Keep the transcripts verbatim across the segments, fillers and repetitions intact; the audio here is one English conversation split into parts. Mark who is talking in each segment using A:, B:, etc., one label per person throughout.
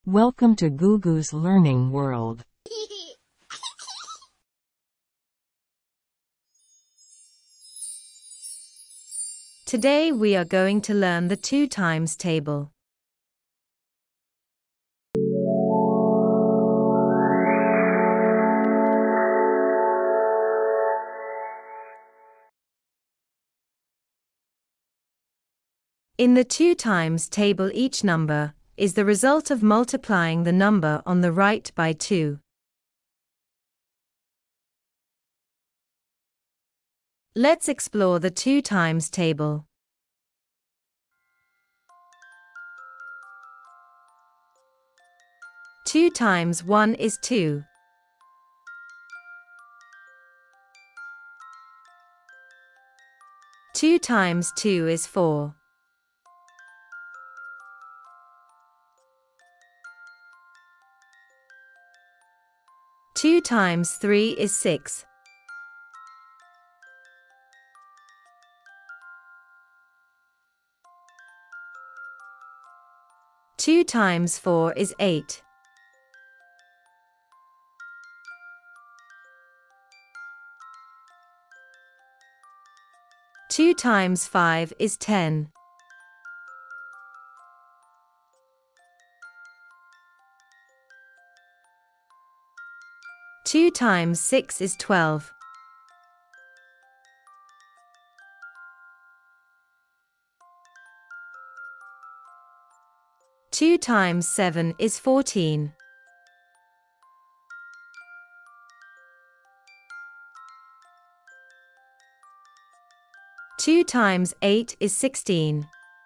A: Welcome to Gugu's Learning World.
B: Today we are going to learn the two times table. In the two times table, each number is the result of multiplying the number on the right by two. Let's explore the two times table. two times one is two. two times two is four. two times three is six. two times four is eight. two times five is ten. two times six is twelve. two times seven is fourteen. two times eight is sixteen.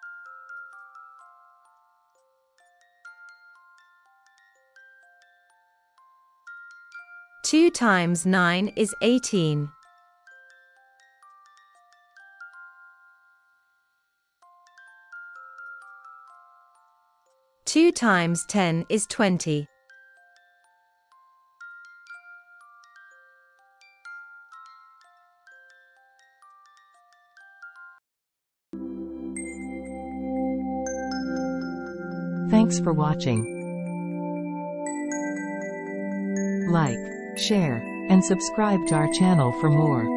B: two times nine is eighteen. two times ten is twenty.
A: Thanks for watching. Like, share, and subscribe to our channel for more.